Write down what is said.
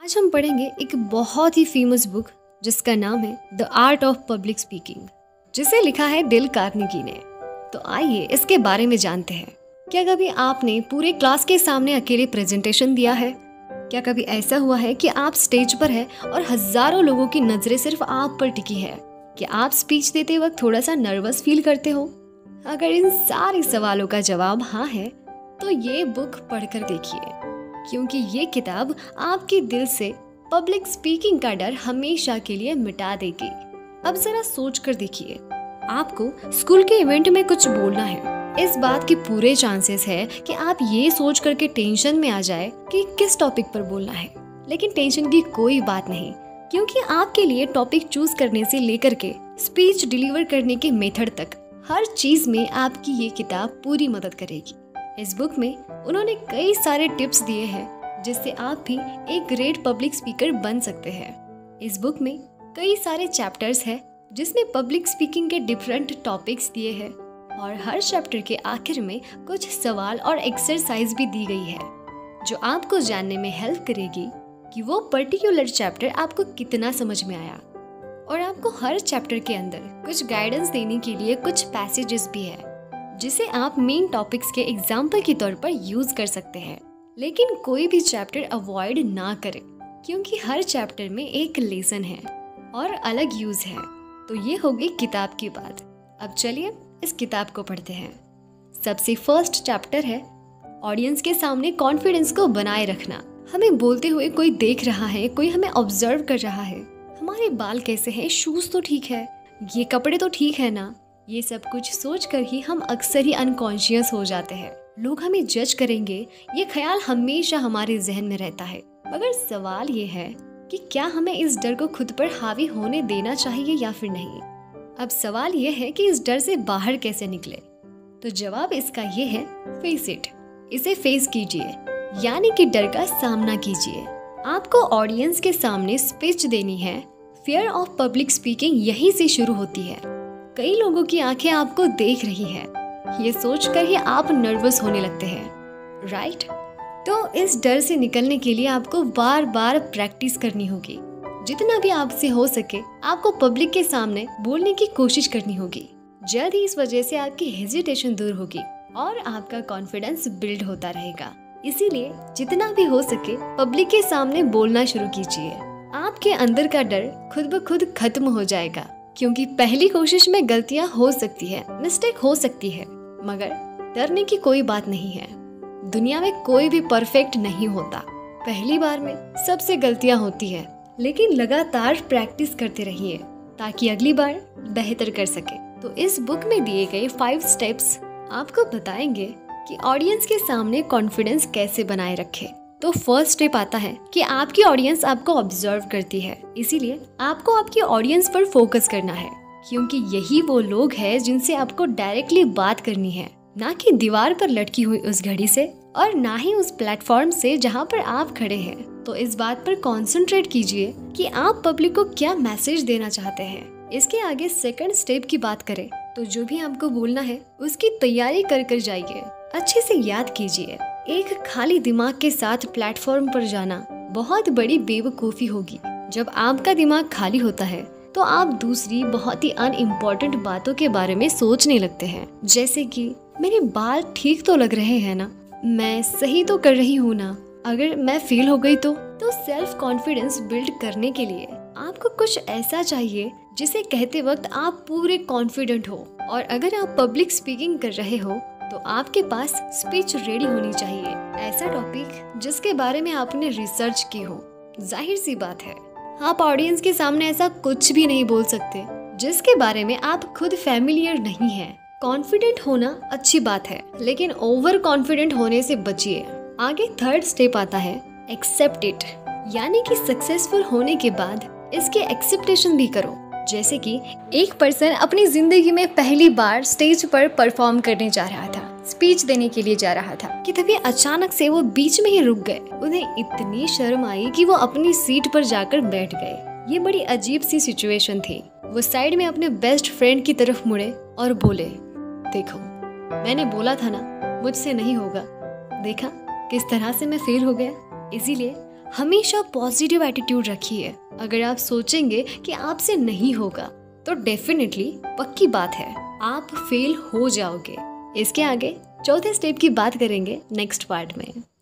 आज हम पढ़ेंगे एक बहुत ही फेमस बुक जिसका नाम है the art of public speaking, जिसे लिखा है डेल कार्नेगी ने। तो आइए इसके बारे में जानते हैं। क्या कभी आपने पूरे क्लास के सामने अकेले प्रेजेंटेशन दिया है? क्या कभी ऐसा हुआ है कि आप स्टेज पर हैं और हजारों लोगों की नजरें सिर्फ आप पर टिकी है? क्या आप स्पीच देते वक्त थोड़ा सा नर्वस फील करते हो? अगर इन सारे सवालों का जवाब हाँ है तो ये बुक पढ़कर देखिए, क्योंकि ये किताब आपके दिल से पब्लिक स्पीकिंग का डर हमेशा के लिए मिटा देगी। अब जरा सोच कर देखिए, आपको स्कूल के इवेंट में कुछ बोलना है। इस बात की पूरे चांसेस है कि आप ये सोच करके टेंशन में आ जाए कि किस टॉपिक पर बोलना है। लेकिन टेंशन की कोई बात नहीं, क्योंकि आपके लिए टॉपिक चूज करने से लेकर के स्पीच डिलीवर करने के मेथड तक हर चीज में आपकी ये किताब पूरी मदद करेगी। इस बुक में उन्होंने कई सारे टिप्स दिए हैं जिससे आप भी एक ग्रेट पब्लिक स्पीकर बन सकते हैं। इस बुक में कई सारे चैप्टर्स हैं जिसमें पब्लिक स्पीकिंग के डिफरेंट टॉपिक्स दिए हैं और हर चैप्टर के आखिर में कुछ सवाल और एक्सरसाइज भी दी गई है जो आपको जानने में हेल्प करेगी कि वो पर्टिकुलर चैप्टर आपको कितना समझ में आया। और आपको हर चैप्टर के अंदर कुछ गाइडेंस देने के लिए कुछ पैसेजेस भी है जिसे आप मेन टॉपिक्स के एग्जाम्पल के तौर पर यूज कर सकते हैं। लेकिन कोई भी चैप्टर अवॉइड ना करें, क्योंकि हर चैप्टर में एक लेसन है और अलग यूज है। तो ये होगी किताब की बात। अब चलिए इस किताब को पढ़ते हैं। सबसे फर्स्ट चैप्टर है ऑडियंस के सामने कॉन्फिडेंस को बनाए रखना। हमें बोलते हुए कोई देख रहा है, कोई हमें ऑब्जर्व कर रहा है। हमारे बाल कैसे हैं, शूज तो ठीक है, ये कपड़े तो ठीक है ना। ये सब कुछ सोच कर ही हम अक्सर ही अनकॉन्शियस हो जाते हैं। लोग हमें जज करेंगे, ये ख्याल हमेशा हमारे जहन में रहता है। मगर सवाल ये है कि क्या हमें इस डर को खुद पर हावी होने देना चाहिए या फिर नहीं। अब सवाल ये है कि इस डर से बाहर कैसे निकले। तो जवाब इसका ये है, फेस इट। इसे फेस कीजिए, यानी कि डर का सामना कीजिए। आपको ऑडियंस के सामने स्पीच देनी है। फियर ऑफ पब्लिक स्पीकिंग यहीं से शुरू होती है। कई लोगों की आंखें आपको देख रही है, ये सोचकर ही आप नर्वस होने लगते हैं, राइट? तो इस डर से निकलने के लिए आपको बार बार प्रैक्टिस करनी होगी। जितना भी आपसे हो सके आपको पब्लिक के सामने बोलने की कोशिश करनी होगी। जल्द ही इस वजह से आपकी हेजिटेशन दूर होगी और आपका कॉन्फिडेंस बिल्ड होता रहेगा। इसीलिए जितना भी हो सके पब्लिक के सामने बोलना शुरू कीजिए। आपके अंदर का डर खुद ब खुद खत्म हो जाएगा, क्योंकि पहली कोशिश में गलतियां हो सकती है, मिस्टेक हो सकती है, मगर डरने की कोई बात नहीं है। दुनिया में कोई भी परफेक्ट नहीं होता। पहली बार में सबसे गलतियां होती है, लेकिन लगातार प्रैक्टिस करते रहिए ताकि अगली बार बेहतर कर सके। तो इस बुक में दिए गए 5 स्टेप्स आपको बताएंगे कि ऑडियंस के सामने कॉन्फिडेंस कैसे बनाए रखें। तो फर्स्ट स्टेप आता है कि आपकी ऑडियंस आपको ऑब्जर्व करती है, इसीलिए आपको आपकी ऑडियंस पर फोकस करना है, क्योंकि यही वो लोग हैं जिनसे आपको डायरेक्टली बात करनी है, ना कि दीवार पर लटकी हुई उस घड़ी से और ना ही उस प्लेटफॉर्म से जहाँ पर आप खड़े हैं। तो इस बात पर कॉन्सेंट्रेट कीजिए कि आप पब्लिक को क्या मैसेज देना चाहते हैं। इसके आगे सेकंड स्टेप की बात करें तो जो भी आपको बोलना है उसकी तैयारी कर जाइए, अच्छे से याद कीजिए। एक खाली दिमाग के साथ प्लेटफॉर्म पर जाना बहुत बड़ी बेवकूफ़ी होगी। जब आपका दिमाग खाली होता है तो आप दूसरी बहुत ही अनइम्पोर्टेंट बातों के बारे में सोचने लगते हैं, जैसे कि मेरे बाल ठीक तो लग रहे हैं ना, मैं सही तो कर रही हूँ ना, अगर मैं फेल हो गई तो सेल्फ कॉन्फिडेंस बिल्ड करने के लिए आपको कुछ ऐसा चाहिए जिसे कहते वक्त आप पूरे कॉन्फिडेंट हो। और अगर आप पब्लिक स्पीकिंग कर रहे हो तो आपके पास स्पीच रेडी होनी चाहिए, ऐसा टॉपिक जिसके बारे में आपने रिसर्च की हो। जाहिर सी बात है आप ऑडियंस के सामने ऐसा कुछ भी नहीं बोल सकते जिसके बारे में आप खुद फैमिलियर नहीं हैं। कॉन्फिडेंट होना अच्छी बात है, लेकिन ओवर कॉन्फिडेंट होने से बचिए। आगे थर्ड स्टेप आता है एक्सेप्ट इट, यानी कि सक्सेसफुल होने के बाद इसके एक्सेप्टेशन भी करो। जैसे कि एक पर्सन अपनी जिंदगी में पहली बार स्टेज पर परफॉर्म करने जा रहा था, स्पीच देने के लिए जा रहा था कि तभी अचानक से वो बीच में ही रुक गए। उन्हें इतनी शर्म आई कि वो अपनी सीट पर जाकर बैठ गए। ये बड़ी अजीब सी सिचुएशन थी। वो साइड में अपने बेस्ट फ्रेंड की तरफ मुड़े और बोले, देखो मैंने बोला था ना मुझसे नहीं होगा, देखा किस तरह से मैं फेल हो गया। इसीलिए हमेशा पॉजिटिव एटीट्यूड रखिए। अगर आप सोचेंगे कि आपसे नहीं होगा तो डेफिनेटली पक्की बात है आप फेल हो जाओगे। इसके आगे चौथे स्टेप की बात करेंगे नेक्स्ट पार्ट में।